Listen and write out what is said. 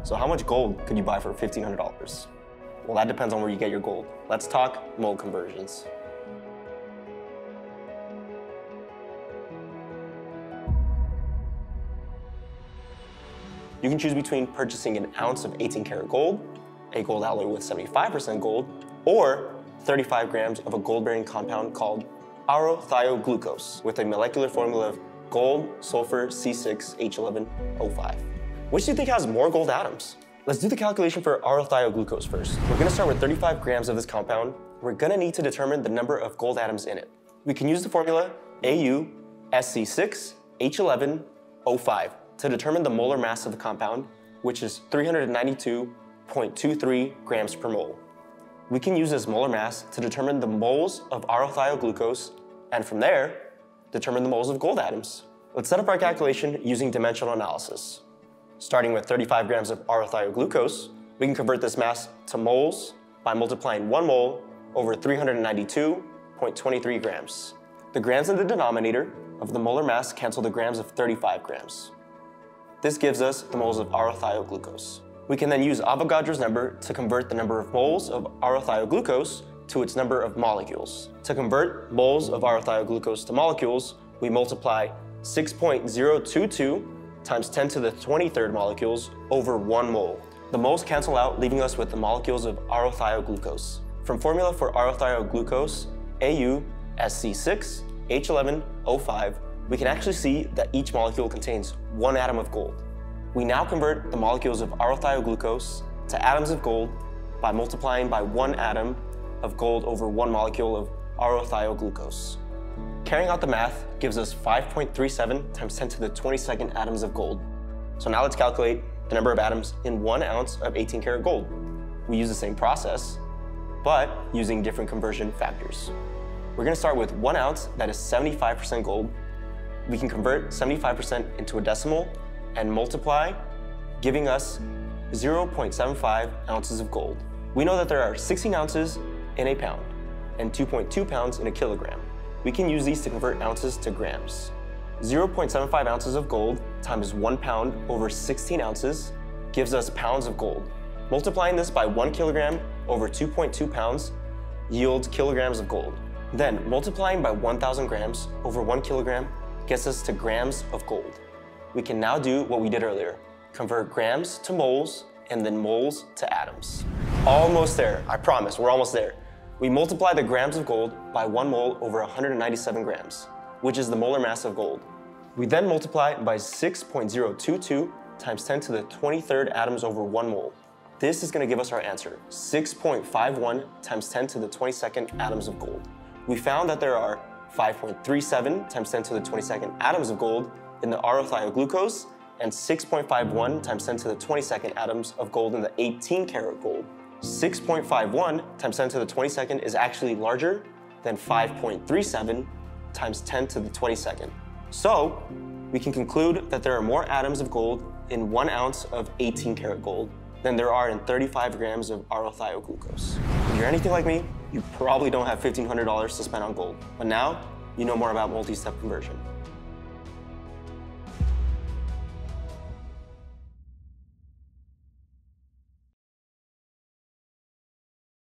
So how much gold could you buy for $1,500? Well, that depends on where you get your gold. Let's talk mole conversions. You can choose between purchasing an ounce of 18 karat gold, a gold alloy with 75% gold, or 35 grams of a gold-bearing compound called aurothioglucose with a molecular formula of gold, sulfur, C6H11O5. Which do you think has more gold atoms? Let's do the calculation for aurothioglucose first. We're gonna start with 35 grams of this compound. We're gonna need to determine the number of gold atoms in it. We can use the formula AuSC6H11O5 to determine the molar mass of the compound, which is 392.23 grams per mole. We can use this molar mass to determine the moles of aurothioglucose, and from there, determine the moles of gold atoms. Let's set up our calculation using dimensional analysis. Starting with 35 grams of aurothioglucose, we can convert this mass to moles by multiplying 1 mole over 392.23 grams. The grams in the denominator of the molar mass cancel the grams of 35 grams. This gives us the moles of aurothioglucose. We can then use Avogadro's number to convert the number of moles of aurothioglucose to its number of molecules. To convert moles of aurothioglucose to molecules, we multiply 6.022 times 10 to the 23rd molecules over 1 mole. The moles cancel out, leaving us with the molecules of aurothioglucose. From formula for aurothioglucose, AuSC6H11O5, we can actually see that each molecule contains 1 atom of gold. We now convert the molecules of aurothioglucose to atoms of gold by multiplying by 1 atom of gold over 1 molecule of aurothioglucose. Carrying out the math gives us 5.37 times 10 to the 22nd atoms of gold. So now let's calculate the number of atoms in 1 ounce of 18 karat gold. We use the same process, but using different conversion factors. We're going to start with 1 ounce that is 75% gold. We can convert 75% into a decimal and multiply, giving us 0.75 ounces of gold. We know that there are 16 ounces in a pound and 2.2 pounds in a kilogram. We can use these to convert ounces to grams. 0.75 ounces of gold times 1 pound over 16 ounces gives us pounds of gold. Multiplying this by 1 kilogram over 2.2 pounds yields kilograms of gold. Then multiplying by 1,000 grams over 1 kilogram gets us to grams of gold. We can now do what we did earlier, convert grams to moles and then moles to atoms. Almost there, I promise, we're almost there. We multiply the grams of gold by 1 mole over 197 grams, which is the molar mass of gold. We then multiply by 6.022 times 10 to the 23rd atoms over 1 mole. This is going to give us our answer, 6.51 times 10 to the 22nd atoms of gold. We found that there are 5.37 times 10 to the 22nd atoms of gold in the aurothioglucose and 6.51 times 10 to the 22nd atoms of gold in the 18 karat gold. 6.51 times 10 to the 22nd is actually larger than 5.37 times 10 to the 22nd. So we can conclude that there are more atoms of gold in 1 ounce of 18 karat gold than there are in 35 grams of aurothioglucose. If you're anything like me, you probably don't have $1,500 to spend on gold, but now you know more about multi-step conversion.